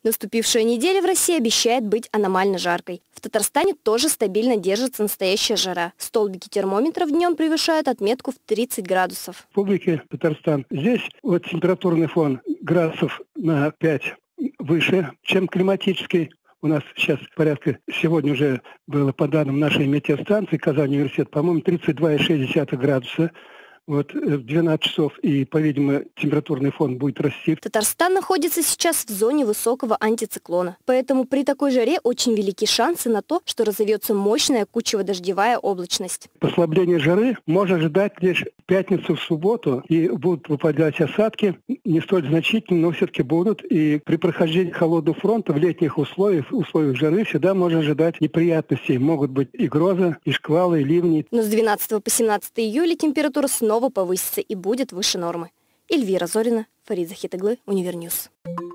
Наступившая неделя в России обещает быть аномально жаркой. В Татарстане тоже стабильно держится настоящая жара. Столбики термометров днем превышают отметку в 30 градусов. В Республике Татарстан здесь вот температурный фон градусов на 5 выше, чем климатический. У нас сейчас порядка, сегодня уже было по данным нашей метеостанции Казань университет, по-моему, 32,6 градуса. Вот в 12 часов, и, по-видимому, температурный фон будет расти. Татарстан находится сейчас в зоне высокого антициклона. Поэтому при такой жаре очень велики шансы на то, что разовьется мощная кучево-дождевая облачность. Послабление жары можно ожидать лишь в пятницу, в субботу. И будут выпадать осадки, не столь значительные, но все-таки будут. И при прохождении холодного фронта в летних условиях жары всегда можно ожидать неприятностей. Могут быть и грозы, и шквалы, и ливни. Но с 12 по 17 июля температура снова повысится и будет выше нормы. Эльвира Зорина, Фарид Захитоглы, Универньюз.